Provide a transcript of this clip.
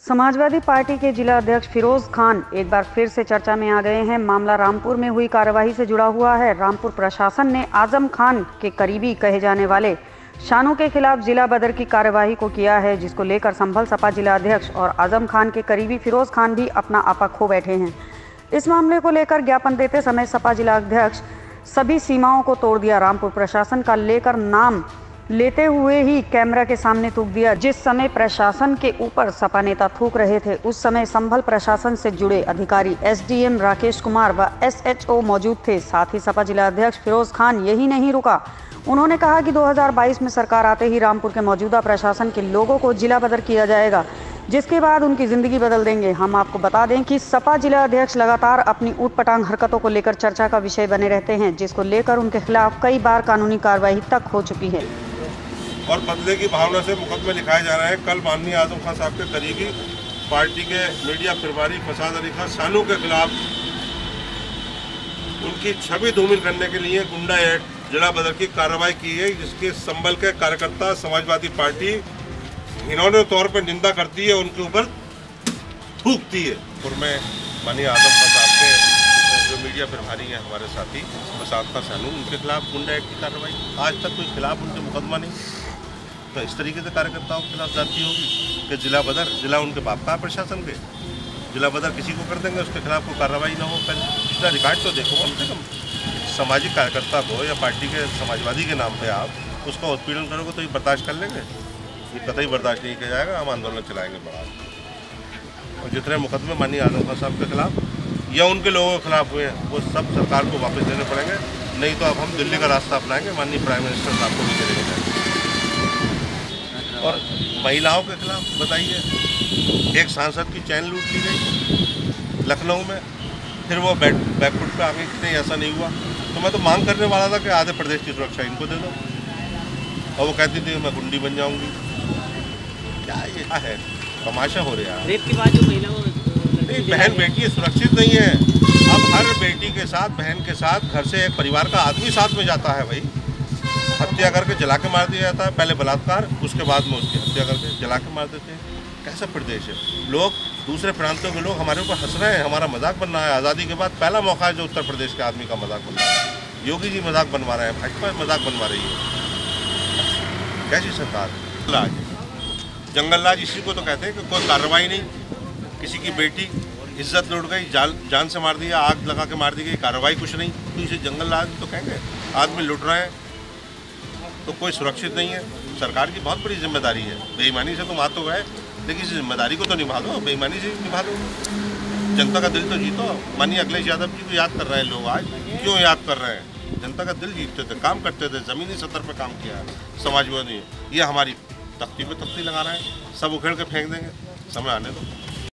Samajwadi party के जिला अध्यक्ष फिरोज खान एक बार फिर से चर्चा में आ गए हैं। मामला रामपुर में हुई कार्यवाही से जुड़ा हुआ है। रामपुर प्रशासन ने आजम खान के करीबी कहे जाने वाले शानू के खिलाफ जिला बदर की कार्यवाही को किया है, जिसको लेकर संभल सपा जिला अध्यक्ष और आजम खान के करीबी फिरोज खान भी अपना आपा खो बैठे हैं। इस मामले को लेकर ज्ञापन देते समय सपा जिला अध्यक्ष सभी सीमाओं को तोड़ दिया। रामपुर प्रशासन का लेकर नाम लेते हुए ही कैमरा के सामने थूक दिया। जिस समय प्रशासन के ऊपर सपा नेता थूक रहे थे, उस समय संभल प्रशासन से जुड़े अधिकारी एसडीएम राकेश कुमार व एसएचओ मौजूद थे। साथ ही सपा जिला अध्यक्ष फिरोज खान यही नहीं रुका, उन्होंने कहा कि 2022 में सरकार आते ही रामपुर के मौजूदा प्रशासन के लोगों को जिला बदर किया जाएगा, जिसके बाद उनकी जिंदगी बदल देंगे। हम आपको बता दें कि सपा जिला अध्यक्ष लगातार अपनी ऊटपटांग हरकतों को लेकर चर्चा का विषय बने रहते हैं, जिसको लेकर उनके खिलाफ कई बार कानूनी कार्रवाई तक हो चुकी है और बदले की भावना से मुकदमे लिखाए जा रहे हैं। कल माननीय आजम खान साहब के करीबी पार्टी के मीडिया प्रभारी फसाद अली खान शानू के खिलाफ उनकी छवि धूमिल करने के लिए गुंडा एक्ट जिला बदर की कार्रवाई की है, जिसके संबल के कार्यकर्ता समाजवादी पार्टी इन्होंने तौर पर निंदा करती है, उनके ऊपर थूकती है। और मैं माननीय आजम खान साहब के जो मीडिया प्रभारी हैं हमारे साथी फसाद खान शानू, उनके खिलाफ गुंडा एक्ट की कार्रवाई, आज तक कोई खिलाफ उनके मुकदमा नहीं। तो इस तरीके से कार्यकर्ताओं के खिलाफ जाती होगी कि जिला बदर, जिला उनके बाप का प्रशासन के जिला बदर किसी को कर देंगे, उसके खिलाफ कोई कार्रवाई ना हो। पहले पिछला रिकॉर्ड तो देखो कम से कम। सामाजिक कार्यकर्ता को या पार्टी के समाजवादी के नाम पे आप उसका उत्पीड़न करोगे तो ये बर्दाश्त कर लेंगे? ये कतई बर्दाश्त नहीं किया जाएगा। हम आंदोलन चलाएंगे बड़ा। और जितने मुकदमे माननीय आजम खान साहब के खिलाफ या उनके लोगों के खिलाफ हुए हैं, वो सब सरकार को वापस देने पड़ेंगे, नहीं तो अब हम दिल्ली का रास्ता अपनाएंगे। माननीय प्राइम मिनिस्टर साहब को भी चलेंगे। और महिलाओं के खिलाफ बताइए, एक सांसद की चैन लूट ली गई लखनऊ में, फिर वो बैकफुट पे आगे कितने ऐसा नहीं हुआ। तो मैं तो मांग करने वाला था कि आधे प्रदेश की सुरक्षा इनको दे दो, और वो कहती थी मैं गुंडी बन जाऊंगी। क्या ये है, तमाशा हो रहा है। रेप के बाद जो महिलाओं नहीं, बहन बेटी सुरक्षित नहीं है। अब हर बेटी के साथ, बहन के साथ घर से एक परिवार का आदमी साथ में जाता है। भाई हत्या करके जला के मार दिया जाता है, पहले बलात्कार, उसके बाद में उसकी हत्या करके जला के मार देते हैं। कैसा प्रदेश है? लोग दूसरे प्रांतों के लोग हमारे ऊपर हंस रहे हैं, हमारा मजाक बन रहा है। आज़ादी के बाद पहला मौका है जो उत्तर प्रदेश के आदमी का मजाक बन रहा है। योगी जी मजाक बनवा रहे हैं, भाजपा मजाक बनवा रही है। कैसी सरकार? जंगल राज इसी को तो कहते हैं कि कोई कार्रवाई नहीं। किसी की बेटी इज्जत लुट गई, जान से मार दिया, आग लगा के मार दी गई, कार्रवाई कुछ नहीं, तो इसे जंगल राज तो कहेंगे। आदमी लुट रहे हैं तो कोई सुरक्षित नहीं है। सरकार की बहुत बड़ी जिम्मेदारी है। बेईमानी से तुम आ तो गए, लेकिन इस जिम्मेदारी को तो निभा दो, बेईमानी से निभा दो। जनता का दिल तो जीतो। माननीय अखिलेश यादव जी को याद कर रहे हैं लोग आज, क्यों याद कर रहे हैं? जनता का दिल जीतते थे, काम करते थे, ज़मीनी सतह पर काम किया है समाजवादी। ये हमारी तख्ती पे तख्ती लगा रहे हैं, सब उखेड़ के फेंक देंगे। समय आने दो।